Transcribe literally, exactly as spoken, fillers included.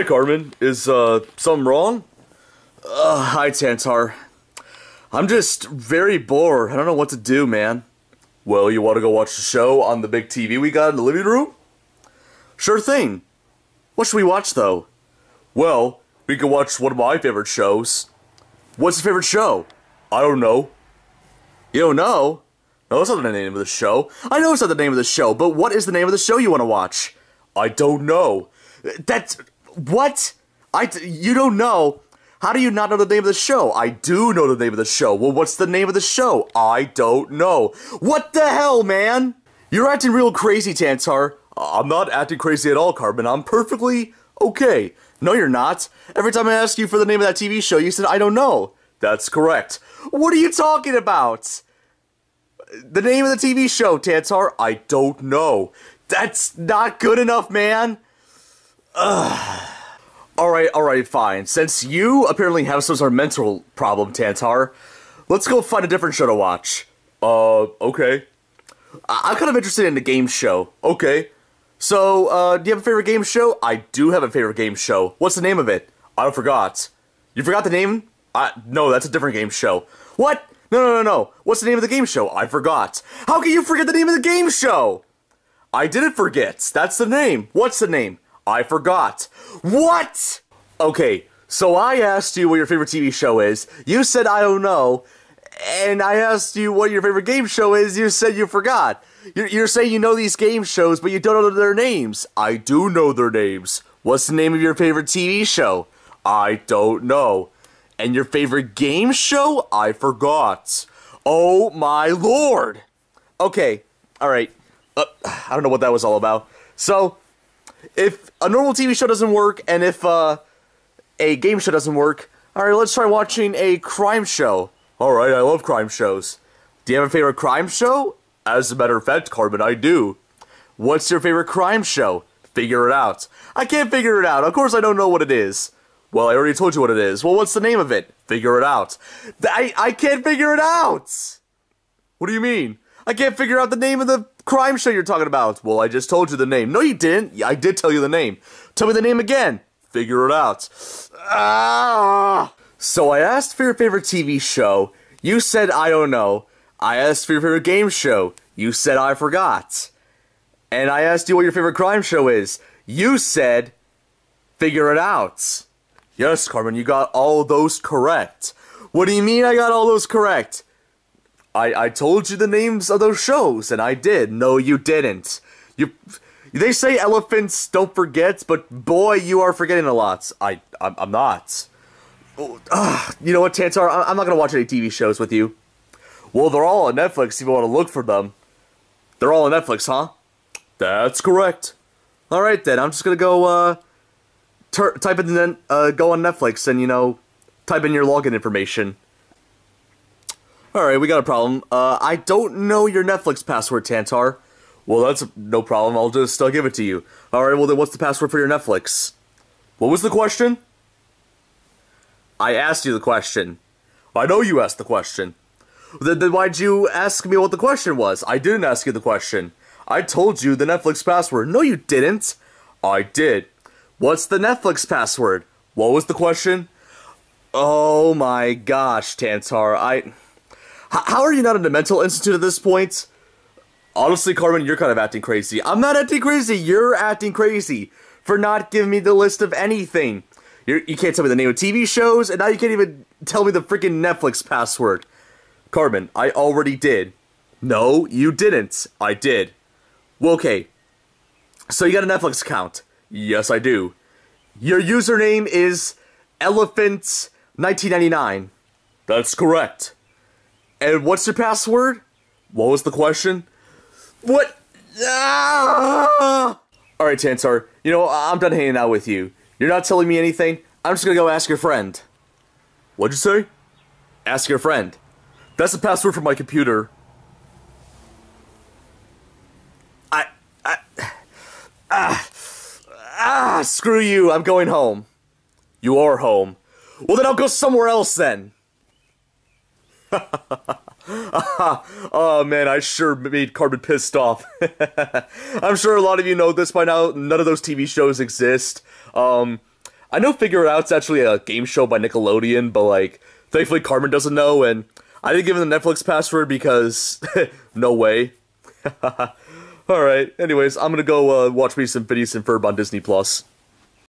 Hi, Carmen. Is, uh, something wrong? Uh, hi, Tantar. I'm just very bored. I don't know what to do, man. Well, you want to go watch the show on the big T V we got in the living room? Sure thing. What should we watch, though? Well, we could watch one of my favorite shows. What's your favorite show? I don't know. You don't know? No, that's not the name of the show. I know it's not the name of the show, but what is the name of the show you want to watch? I don't know. That's... What? I... You don't know? How do you not know the name of the show? I do know the name of the show. Well, what's the name of the show? I don't know. What the hell, man? You're acting real crazy, Tantar. I'm not acting crazy at all, Carmen. I'm perfectly okay. No, you're not. Every time I ask you for the name of that T V show, you said, I don't know. That's correct. What are you talking about? The name of the T V show, Tantar? I don't know. That's not good enough, man. Ugh. Alright, alright, fine. Since you apparently have some sort of mental problem, Tantar, let's go find a different show to watch. Uh, okay. I I'm kind of interested in the game show. Okay. So, uh, do you have a favorite game show? I do have a favorite game show. What's the name of it? I forgot. You forgot the name? Uh, no, that's a different game show. What? No, no, no, no. What's the name of the game show? I forgot. How can you forget the name of the game show? I didn't forget. That's the name. What's the name? I forgot. What? Okay, so I asked you what your favorite T V show is. You said I don't know. And I asked you what your favorite game show is. You said you forgot. You're, you're saying you know these game shows, but you don't know their names. I do know their names. What's the name of your favorite T V show? I don't know. And your favorite game show? I forgot. Oh my lord. Okay, alright. Uh, I don't know what that was all about. So... If a normal T V show doesn't work, and if uh, a game show doesn't work, alright, let's try watching a crime show. Alright, I love crime shows. Do you have a favorite crime show? As a matter of fact, Carmen, I do. What's your favorite crime show? Figure it out. I can't figure it out. Of course I don't know what it is. Well, I already told you what it is. Well, what's the name of it? Figure it out. I, I can't figure it out! What do you mean? I can't figure out the name of the crime show you're talking about. Well, I just told you the name. No, you didn't. I did tell you the name. Tell me the name again. Figure it out. Ah! So I asked for your favorite T V show. You said I don't know. I asked for your favorite game show. You said I forgot. And I asked you what your favorite crime show is. You said figure it out. Yes, Carmen, you got all those correct. What do you mean I got all those correct? I, I told you the names of those shows, and I did. No, you didn't. You, they say elephants don't forget, but boy, you are forgetting a lot. I, I'm, I'm not. Uh, you know what, Tantar? I'm not gonna watch any T V shows with you. Well, they're all on Netflix if you want to look for them. They're all on Netflix, huh? That's correct. Alright then, I'm just gonna go, uh, type in, the, uh, go on Netflix and, you know, type in your login information. Alright, we got a problem. Uh, I don't know your Netflix password, Tantar. Well, that's no problem. I'll just uh, give it to you. Alright, well then what's the password for your Netflix? What was the question? I asked you the question. I know you asked the question. Then, then why'd you ask me what the question was? I didn't ask you the question. I told you the Netflix password. No, you didn't. I did. What's the Netflix password? What was the question? Oh my gosh, Tantar. I... How are you not in a mental institute at this point? Honestly, Carmen, you're kind of acting crazy. I'm not acting crazy. You're acting crazy for not giving me the list of anything. You're, you can't tell me the name of T V shows, and now you can't even tell me the freaking Netflix password. Carmen, I already did. No, you didn't. I did. Well, okay. So you got a Netflix account? Yes, I do. Your username is Elephant nineteen ninety-nine. That's correct. And what's your password? What was the question? What? Ah! Alright, Tantar. You know, I'm done hanging out with you. You're not telling me anything. I'm just gonna go ask your friend. What'd you say? Ask your friend. That's the password for my computer. I... I... Ah... Ah, screw you. I'm going home. You are home. Well, then I'll go somewhere else then. Oh man, I sure made Carmen pissed off. I'm sure a lot of you know this by now. None of those T V shows exist. Um, I know Figure It Out's actually a game show by Nickelodeon, but like, thankfully Carmen doesn't know, and I didn't give him the Netflix password because no way. Alright, anyways, I'm gonna go uh, watch me some Phineas and Ferb on Disney Plus.